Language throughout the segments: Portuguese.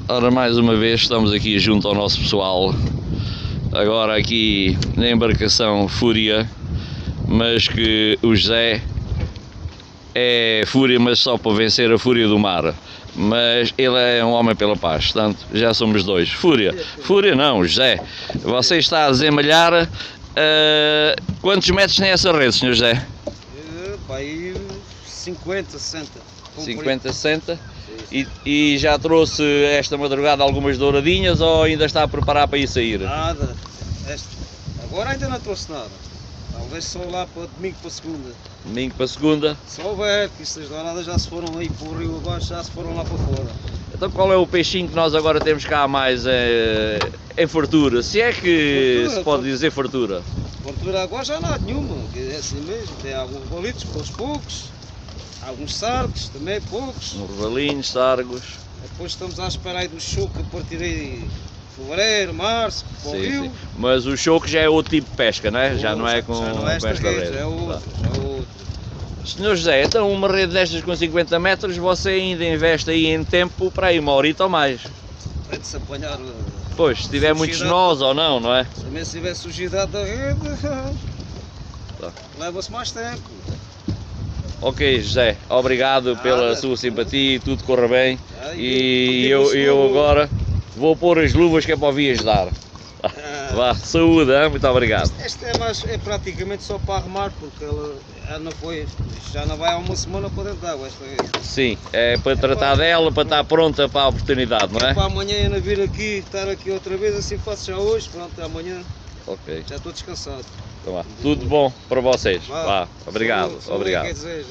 Ora, mais uma vez estamos aqui junto ao nosso pessoal, agora aqui na embarcação Fúria, mas que o José é Fúria, mas só para vencer a Fúria do Mar, mas ele é um homem pela paz, portanto já somos dois. Fúria não, José, você está a desemalhar, quantos metros tem essa rede, Sr. José? Aí 50, 60. 50, 60? E já trouxe esta madrugada algumas douradinhas ou ainda está a preparar para ir sair? Nada. Agora ainda não trouxe nada. Talvez só lá para domingo para segunda. Domingo para segunda? Só houver, que estas douradas já se foram aí para o rio abaixo, já se foram lá para fora. Então qual é o peixinho que nós agora temos cá mais em fartura? Se é que fartura, se pode dizer fartura? Fartura agora já não há nenhuma, é assim mesmo. Tem alguns bolitos para os poucos. Alguns sargos, também poucos. Rovalinhos, sargos. Depois estamos à espera aí do choco a partir de fevereiro, março, para o rio. Sim. Mas o choco já é outro tipo de pesca, não é? Já não é com esta rede. Já é outro, Senhor José, então uma rede destas com 50 metros, você ainda investe aí em tempo para aí uma horita ou mais? Para se apanhar. Pois, se tiver muitos nós ou não é? Também se tiver sujidade da rede, leva-se mais tempo. Ok, José, obrigado pela sua simpatia e tudo corra bem. E eu agora vou pôr as luvas que é para ouvir ajudar. Vá, saúde, hein? Muito obrigado. Esta é praticamente só para arrumar, porque ela não foi, já não vai há uma semana para dentro d'água esta vez. Sim, é para tratar dela, para estar pronta para a oportunidade, não é? Para amanhã ainda vir aqui, estar aqui outra vez, assim faço já hoje, pronto, amanhã já estou descansado. Então, vá. Tudo bom para vocês. Vá. Obrigado. Obrigado.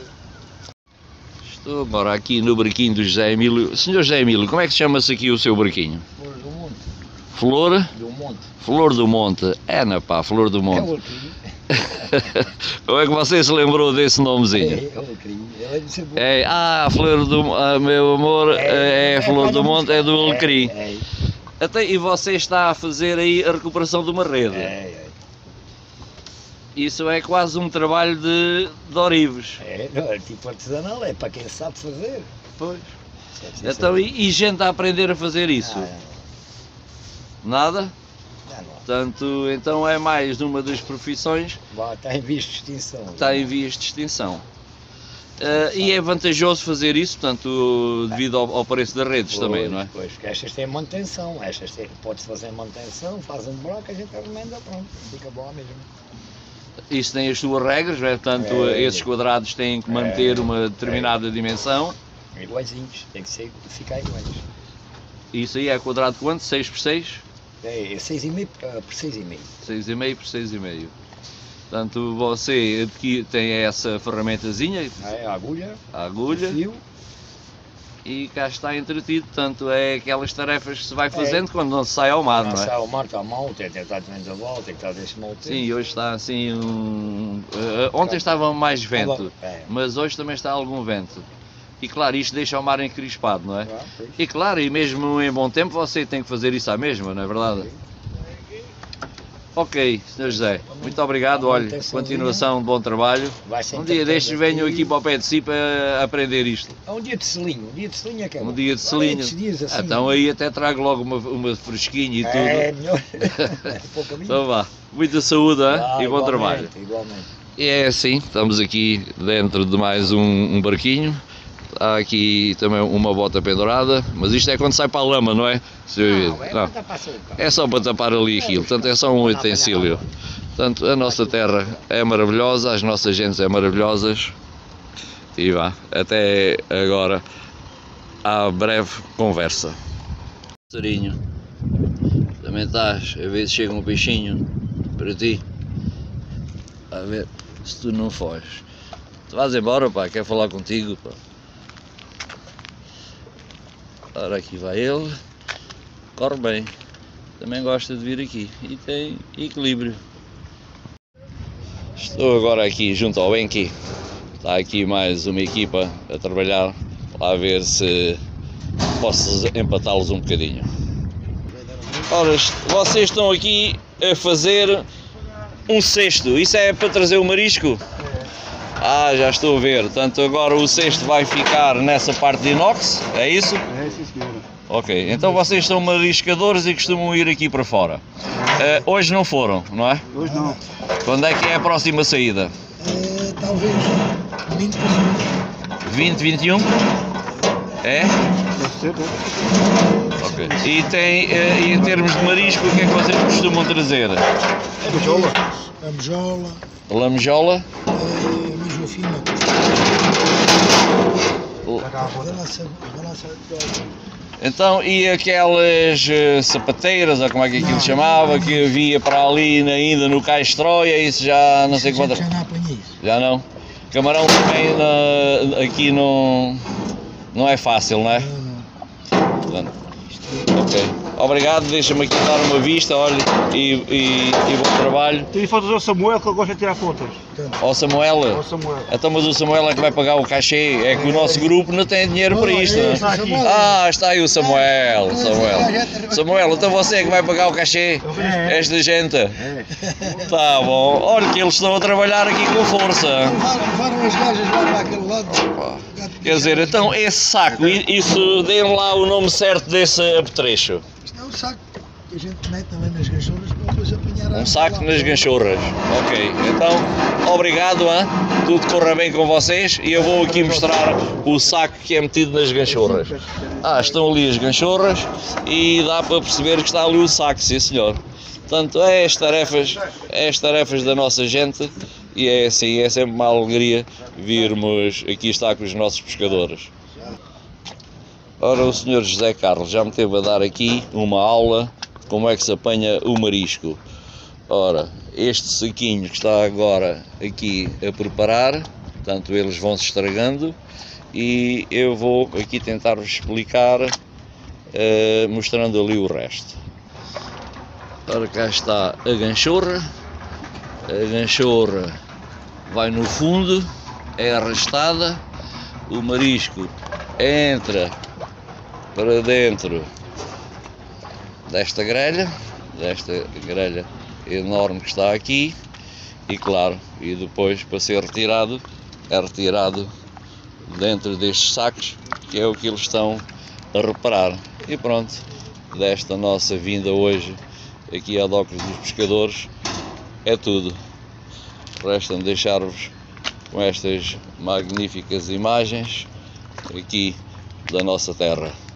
Estou agora aqui no barquinho do José Emílio. Senhor José Emílio, como é que chama-se aqui o seu barquinho? Flor do Monte. Flor? Do Monte. Flor do Monte. Pá, Flor do Monte. Como é que você se lembrou desse nomezinho? Flor do meu amor, Flor do Monte, é do Alecrim. Até, e você está a fazer aí a recuperação de uma rede. Isso é quase um trabalho de orivos. Não é tipo artesanal, é para quem sabe fazer. Pois. Então, e gente a aprender a fazer isso? Nada? Não. Portanto, então é mais uma das profissões. Está em vias de extinção. Está em vias de extinção. E é vantajoso fazer isso, portanto, devido ao preço das redes também, não é? Pois, porque estas têm manutenção, pode-se fazer manutenção, faz um buraco, a gente remenda, pronto, fica bom mesmo. Isso tem as suas regras, não é? Portanto, esses quadrados têm que manter uma determinada dimensão. Iguaizinhos, tem que ficar iguais. Isso aí é quadrado quanto? 6 por 6? É 6,5 por 6,5. 6,5 por 6,5. Portanto, você aqui tem essa ferramentazinha. A agulha. O fio. E cá está entretido, portanto, é aquelas tarefas que se vai fazendo quando não se sai ao mar, não é? Sai ao mar, está mal, tem que estar dentro da volta, tem que estar desse mal tempo. Sim, hoje está assim ontem estava mais vento, mas hoje também está algum vento. E claro, isto deixa o mar encrispado, não é? E claro, e mesmo em bom tempo você tem que fazer isso à mesma, não é verdade? Ok, Sr. José, muito obrigado, olha, continuação de bom trabalho. Um dia destes venho aqui para o pé de si para aprender isto. É um dia de selinho, é que é um dia de selinho. Assim, então aí até trago logo uma fresquinha e tudo. É melhor. Então vá, muita saúde e bom trabalho. Igualmente. E é assim, estamos aqui dentro de mais um barquinho. Há aqui também uma bota pendurada, mas isto é quando sai para a lama, não é? Não. É só para tapar ali aquilo, portanto é só um utensílio. Portanto, a nossa terra é maravilhosa, as nossas gentes é maravilhosas. E vá, até agora, à breve conversa. Passarinho, também estás, às vezes chega um peixinho para ti, a ver se tu não foges. Tu vais embora, pá, quer falar contigo, pá. Ora, aqui vai ele, corre bem, também gosta de vir aqui e tem equilíbrio. Estou agora aqui junto ao Enki, está aqui mais uma equipa a trabalhar, lá a ver se posso empatá-los um bocadinho. Ora, vocês estão aqui a fazer um cesto, isso é para trazer o marisco? Já estou a ver, portanto agora o cesto vai ficar nessa parte de inox, é isso? É, sim senhora. Ok, então vocês são mariscadores e costumam ir aqui para fora. Hoje não foram, não é? Hoje não. Quando é que é a próxima saída? Talvez 20 pessoas. 20, 21? É? Deve ser, né? Ok. E e em termos de marisco, o que é que vocês costumam trazer? É mijola. A mijola, Lamejola? a mijofina. Então, e aquelas sapateiras, ou como é que aquilo se chamava, que havia para ali ainda no Caistroia, isso já não sei quantas. Já não apanhei isso. Já não? Camarão também aqui não é fácil, não é? Não. Portanto, ok. Obrigado, deixa-me aqui dar uma vista, olha, e bom trabalho. Tire fotos ao Samuel que ele gosta de tirar fotos. Ó Samuel, Ao Samuel. então, mas o Samuel é que vai pagar o cachê, é que o nosso grupo não tem dinheiro para isto, não é? Está aqui. Ah, está aí o Samuel, Samuel, então você é que vai pagar o cachê? Esta gente? Tá bom, olha que eles estão a trabalhar aqui com força. Levaram as gajas lá para aquele lado. Quer dizer, então esse saco, isso, deem lá o nome certo desse apetrecho. Isto é um saco que a gente mete também nas ganchouras para depois apanhar a Um saco nas ganchorras. Ok, então, obrigado, hein? Tudo corra bem com vocês e eu vou aqui mostrar o saco que é metido nas ganchorras. Ah, estão ali as ganchorras e dá para perceber que está ali o saco, sim senhor. Portanto, é as tarefas da nossa gente e é assim, é sempre uma alegria virmos aqui estar com os nossos pescadores. Ora, o Sr. José Carlos já me teve a dar aqui uma aula de como é que se apanha o marisco. Ora, este saquinho que está agora aqui a preparar, portanto eles vão se estragando e eu vou aqui tentar-vos explicar mostrando ali o resto. Ora, cá está a ganchorra vai no fundo, é arrastada, o marisco entra para dentro desta grelha enorme que está aqui e claro, e depois para ser retirado, é retirado dentro destes sacos, que é o que eles estão a reparar. E pronto, desta nossa vinda hoje aqui à Docas dos Pescadores é tudo. Resta-me deixar-vos com estas magníficas imagens aqui da nossa terra.